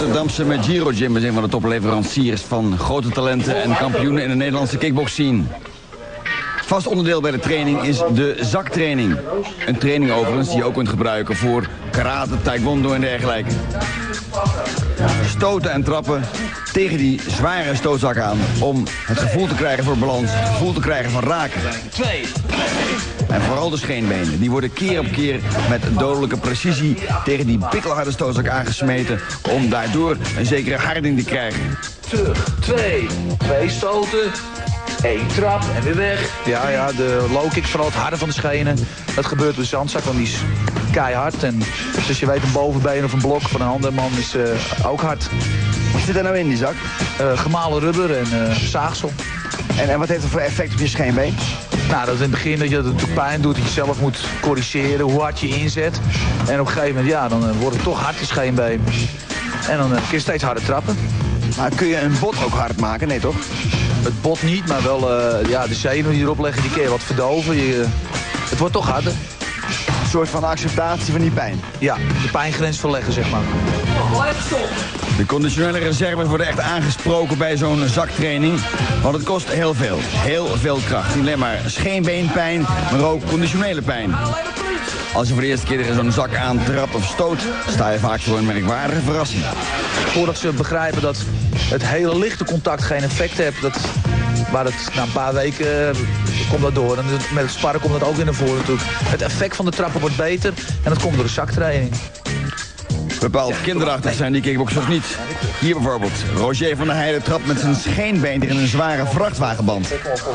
Rotterdamse Giro Gym is een van de topleveranciers van grote talenten en kampioenen in de Nederlandse kickboxscene. Vast onderdeel bij de training is de zaktraining. Een training overigens die je ook kunt gebruiken voor karate, taekwondo en dergelijke. Stoten en trappen tegen die zware stootzak aan om het gevoel te krijgen voor balans, het gevoel te krijgen van raken. En vooral de scheenbenen, die worden keer op keer met dodelijke precisie tegen die pikkelharde stootzak aangesmeten om daardoor een zekere harding te krijgen. Terug, twee stoten, 1 trap en weer weg. Ja, de low kick, vooral het harde van de schenen. Dat gebeurt op de zandzak, want die is keihard. En dus je weet, een bovenbeen of een blok van een andere man is ook hard. Wat zit er nou in die zak? Gemalen rubber en zaagsel. En wat heeft dat voor effect op je scheenbeen? Nou, dat in het begin dat je het natuurlijk pijn doet, dat je zelf moet corrigeren hoe hard je inzet. En op een gegeven moment, ja, dan wordt het toch hard je scheenbeen. En dan kun je steeds harder trappen. Maar kun je een bot ook hard maken? Nee, toch? Het bot niet, maar wel de zenuwen die erop leggen, die kun je wat verdoven. Het wordt toch harder. Een soort van acceptatie van die pijn. Ja, de pijngrens verleggen, zeg maar. De conditionele reserves worden echt aangesproken bij zo'n zaktraining. Want het kost heel veel. Heel veel kracht. Niet alleen maar scheenbeenpijn, maar ook conditionele pijn. Als je voor de eerste keer tegen zo'n zak aantrapt of stoot, sta je vaak voor een merkwaardige verrassing. Voordat ze begrijpen dat het hele lichte contact geen effect heeft, maar na een paar weken komt dat door. En met het sparren komt dat ook in naar voren natuurlijk. Het effect van de trappen wordt beter en dat komt door de zaktraining. Bepaald kinderachtig zijn die kickboxers niet. Hier bijvoorbeeld, Roger van der Heijden trapt met zijn scheenbeen tegen een zware vrachtwagenband.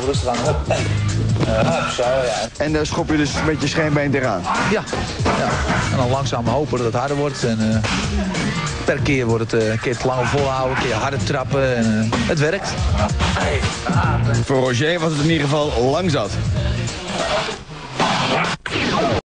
En daar schop je dus met je scheenbeen tegenaan? Ja. En dan langzaam hopen dat het harder wordt. En per keer wordt het een keer te lang volhouden, een keer harder trappen. En het werkt. Voor Roger was het in ieder geval lang zat.